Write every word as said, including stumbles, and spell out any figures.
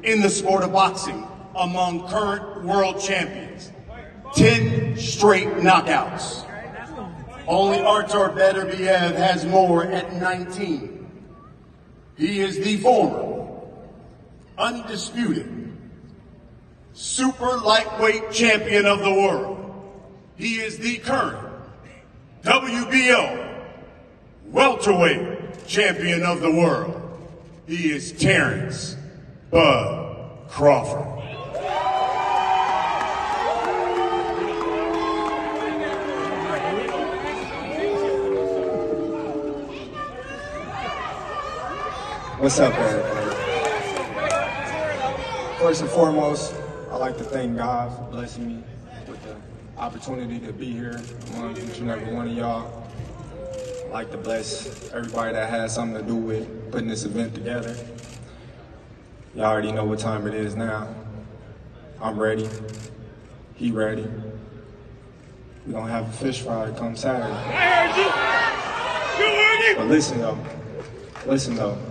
in the sport of boxing among current world champions. ten straight knockouts. Only Artur Beterbiev has more at nineteen. He is the former, undisputed, super lightweight champion of the world. He is the current W B O welterweight champion of the world. He is Terence Bud Crawford. What's up, everybody? First and foremost, I'd like to thank God for blessing me with the opportunity to be here among each and every one of y'all. I'd like to bless everybody that has something to do with putting this event together. Y'all already know what time it is now. I'm ready. He ready. We're gonna have a fish fry come Saturday. But listen though, listen though.